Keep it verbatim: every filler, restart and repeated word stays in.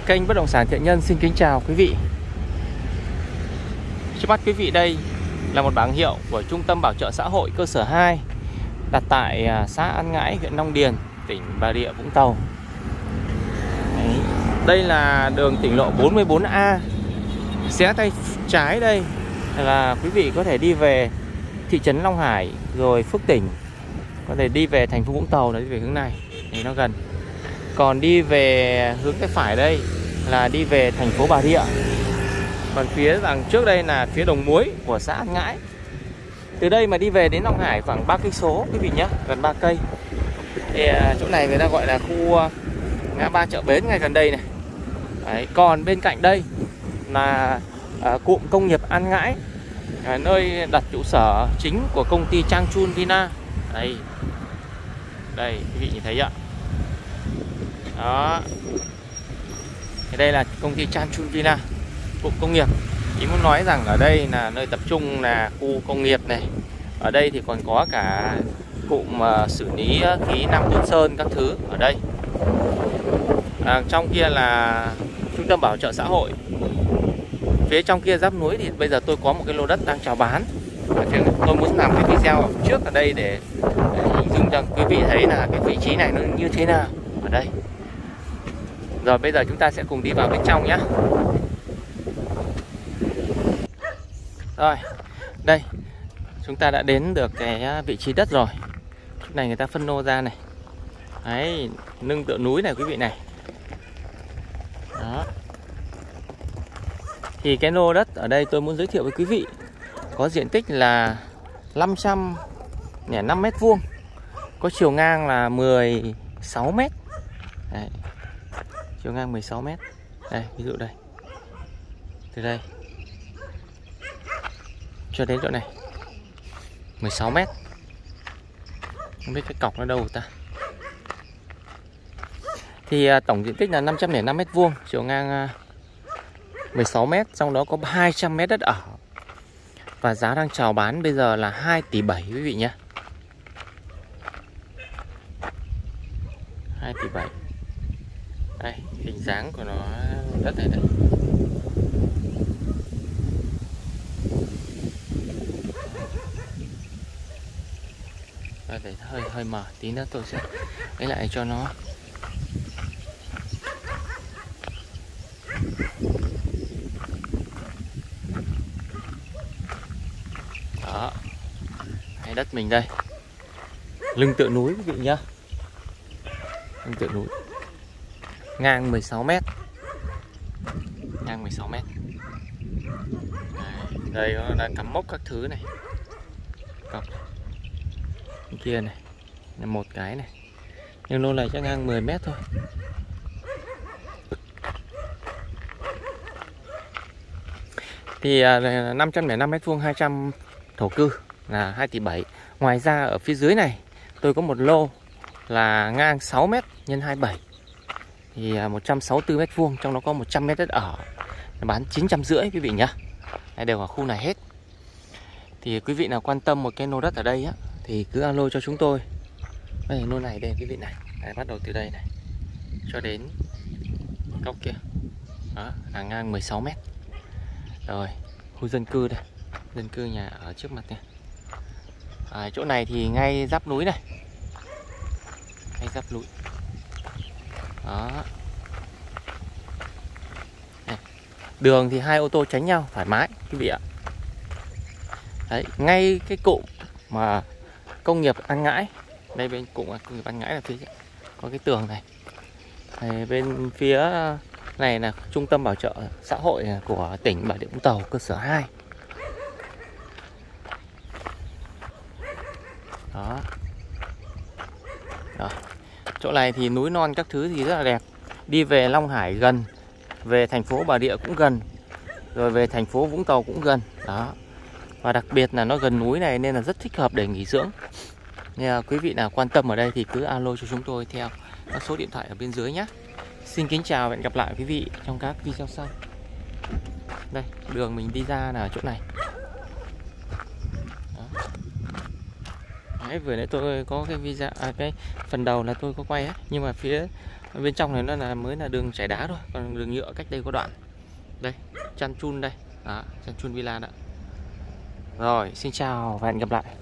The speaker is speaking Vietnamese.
Kênh Bất động sản Thiện Nhân xin kính chào quý vị. Trước mắt quý vị đây là một bảng hiệu của Trung tâm Bảo trợ xã hội cơ sở hai đặt tại xã An Ngãi, huyện Long Điền, tỉnh Bà Rịa Vũng Tàu. Đấy. Đây là đường tỉnh lộ bốn mươi bốn A. Xé tay trái đây là quý vị có thể đi về thị trấn Long Hải rồi Phước Tỉnh, có thể đi về thành phố Vũng Tàu, đấy, về hướng này thì nó gần. Còn đi về hướng tay phải đây là đi về thành phố Bà Rịa. Còn phía đằng trước đây là phía Đồng Muối của xã An Ngãi. Từ đây mà đi về đến Long Hải khoảng ba cây số quý vị nhé, gần ba cây. Thì chỗ này người ta gọi là khu ngã ba chợ bến ngay gần đây này. Đấy, còn bên cạnh đây là à, cụm công nghiệp An Ngãi, à, nơi đặt trụ sở chính của công ty Changchun Vina. Đây, đây quý vị nhìn thấy ạ. Đó, thì đây là công ty Changchun Vina, cụm công nghiệp. Ý muốn nói rằng ở đây là nơi tập trung là khu công nghiệp này. Ở đây thì còn có cả cụm uh, xử lý khí Nam Tôn Sơn các thứ ở đây. À, trong kia là trung tâm bảo trợ xã hội. Phía trong kia giáp núi thì bây giờ tôi có một cái lô đất đang chào bán. Tôi muốn làm cái video trước ở đây để, để hình dung cho quý vị thấy là cái vị trí này nó như thế nào ở đây. Rồi bây giờ chúng ta sẽ cùng đi vào bên trong nhé. Rồi, đây chúng ta đã đến được cái vị trí đất rồi. Chỗ này người ta phân lô ra này. Đấy, lưng tựa núi này quý vị này. Đó. Thì cái lô đất ở đây tôi muốn giới thiệu với quý vị có diện tích là năm trăm lẻ năm mét vuông, có chiều ngang là mười sáu mét. Đấy. Chiều ngang mười sáu mét. Đây, ví dụ đây. Từ đây cho đến chỗ này mười sáu mét. Không biết cái cọc nó đâu ta. Thì à, tổng diện tích là năm trăm lẻ năm mét vuông, chiều ngang à, mười sáu mét, trong đó có hai trăm mét đất ở. Và giá đang chào bán bây giờ là hai tỷ bảy quý vị nhé. hai tỷ bảy. Đây, hình dáng của nó đất này đây. Rồi, để hơi hơi mở tí nữa tôi sẽ lấy lại cho nó. Đó, cái đất mình đây, lưng tựa núi quý vị nhá, lưng tựa núi, ngang mười sáu mét, ngang mười sáu mét. Đây nó đang cắm mốc các thứ này, cọc bên kia này là một cái này, nhưng lô này chắc ngang mười mét thôi. Thì năm trăm lẻ năm mét vuông, hai trăm thổ cư là hai tỷ bảy. Ngoài ra ở phía dưới này tôi có một lô là ngang sáu mét nhân hai mươi bảy, thì một trăm sáu mươi tư mét vuông, trong đó có một trăm mét đất ở, bán chín trăm rưỡi quý vị nhá. Đây đều ở khu này hết. Thì quý vị nào quan tâm một cái lô đất ở đây á thì cứ alo cho chúng tôi. Đây lô này đây quý vị này. Đây, bắt đầu từ đây này cho đến góc kia. Đó, là ngang mười sáu mét. Rồi, khu dân cư đây, dân cư nhà ở trước mặt này. À, chỗ này thì ngay giáp núi này, ngay giáp núi. Đó. Đây. Đường thì hai ô tô tránh nhau thoải mái quý vị ạ. Đấy, ngay cái cụm mà công nghiệp An Ngãi, đây bên cụm công nghiệp An Ngãi là phía có cái tường này. Đây, bên phía này là trung tâm bảo trợ xã hội của tỉnh Bà Rịa Vũng Tàu cơ sở hai. Đó. Đó. Chỗ này thì núi non các thứ thì rất là đẹp. Đi về Long Hải gần, về thành phố Bà Rịa cũng gần, rồi về thành phố Vũng Tàu cũng gần. Đó. Và đặc biệt là nó gần núi này nên là rất thích hợp để nghỉ dưỡng. Nên là quý vị nào quan tâm ở đây thì cứ alo cho chúng tôi theo các số điện thoại ở bên dưới nhé. Xin kính chào và hẹn gặp lại quý vị trong các video sau. Đây, đường mình đi ra là ở chỗ này. Đó. Đấy, vừa nãy tôi có cái video, à, cái phần đầu là tôi có quay ấy, nhưng mà phía Ở bên trong này nó là mới là đường trải đá thôi, còn đường nhựa cách đây có đoạn. Đây, Chăn Chun đây. Đó, Chăn Chun Villa đó. Rồi, xin chào và hẹn gặp lại.